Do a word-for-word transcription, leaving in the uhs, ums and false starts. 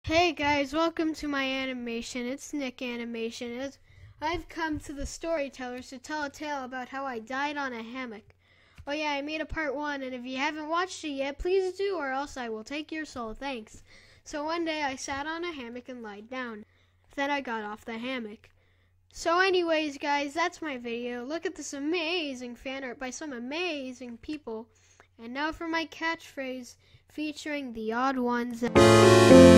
Hey guys, welcome to my animation. It's Nick Animation. It's, I've come to the storytellers to tell a tale about how I died on a hammock. Oh yeah, I made a part one, and if you haven't watched it yet, please do, or else I will take your soul. Thanks. So one day I sat on a hammock and lied down. Then I got off the hammock. So anyways guys, that's my video. Look at this amazing fan art by some amazing people. And now for my catchphrase featuring the odd ones.